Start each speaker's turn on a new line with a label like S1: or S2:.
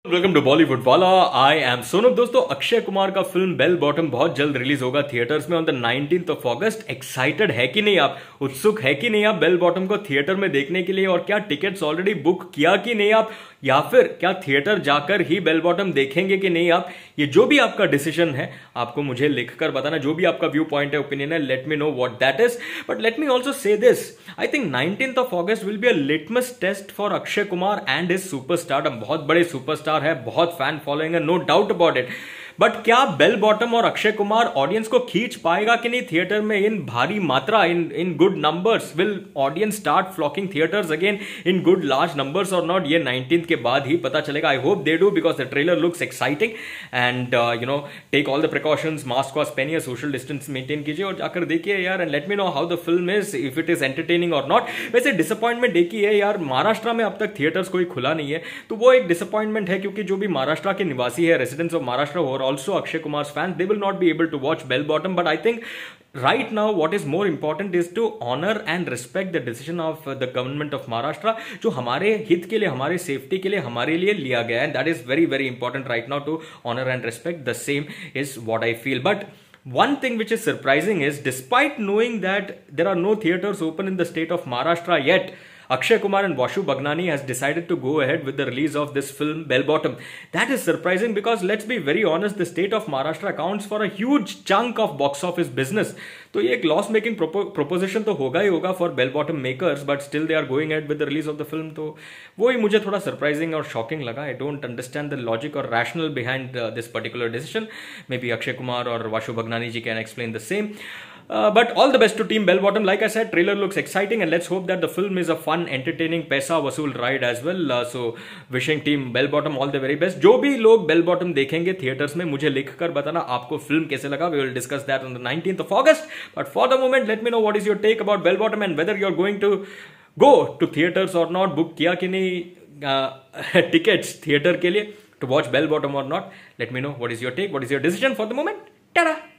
S1: Welcome to Bollywood वाला। I am Sonu. दोस्तों, अक्षय कुमार का फिल्म बेल बॉटम बहुत जल्द रिलीज होगा थिएटर्स में on the 19th of August। Excited है कि नहीं आप? उत्सुक है कि नहीं आप बेल बॉटम को थिएटर में देखने के लिए? और क्या टिकट्स ऑलरेडी बुक किया कि नहीं आप, या फिर क्या थिएटर जाकर ही बेल बॉटम देखेंगे कि नहीं आप? ये जो भी आपका डिसीजन है आपको मुझे लिखकर बताना। जो भी आपका व्यू पॉइंट है, ओपिनियन है, let me know what that is. But let me also say this, I think 19th of August will be a litmus test for Akshay Kumar and his superstar. बहुत बड़े सुपरस्टार है, बहुत फैन फॉलोइंग है, no doubt about it. But क्या Bell Bottom और Akshay Kumar audience को खींच पाएगा कि नहीं थिएटर में इन भारी मात्रा, in good numbers? Will audience start flocking theatres again in good large numbers और नॉट? ये 19th के बाद ही पता चलेगा। I hope they do, because the trailer looks exciting. And take all the precautions, mask वास्क पहनिए, सोशल डिस्टेंस मेंटेन कीजिए और जाकर देखिए यार, and let me know how the film is, if it is entertaining और नॉट। वैसे disappointment एक ही है यार, महाराष्ट्र में अब तक थिएटर्स कोई खुला नहीं है, तो वो एक डिसअपॉइंटमेंट है, क्योंकि जो भी महाराष्ट्र के निवासी है, रेसिडेंट्स ऑफ महाराष्ट्र और also Akshay Kumar fans, they will not be able to watch Bell Bottom. But I think right now what is more important is to honor and respect the decision of the government of Maharashtra, जो हमारे हित के लिए, हमारे safety के लिए, हमारे लिए लिया गया है। That is very very important right now to honor and respect. The same is what I feel. But one thing which is surprising is, despite knowing that there are no theaters open in the state of Maharashtra yet, Akshay Kumar and Vashu Bhagnani has decided to go ahead with the release of this film Bell Bottom. That is surprising because let's be very honest, the state of Maharashtra accounts for a huge chunk of box office business. तो ये एक loss making proposition तो होगा ही होगा for Bell Bottom makers, but still they are going ahead with the release of the film. तो वो ही मुझे थोड़ा सरप्राइजिंग और शॉकिंग लगा। I don't understand the logic और rational behind this particular decision. Maybe Akshay Kumar और Vashu Bhagnani ji can explain the same. But all the best to Team Bell Bottom. Like I said, trailer looks exciting and let's hope that the film is a fun, entertaining, पैसा वसूल ride as well. So wishing Team Bell Bottom all the very best. जो भी लोग Bell Bottom देखेंगे theatres में, मुझे लिखकर बताना आपको फिल्म कैसे लगा. We will discuss that on the 19th of August. But for the moment, let me know what is your take about Bell Bottom and whether you're going to go to theaters or not. Book किया कि नहीं tickets theatre के लिए to watch Bell Bottom or not. Let me know what is your take, what is your decision for the moment. Ta-da!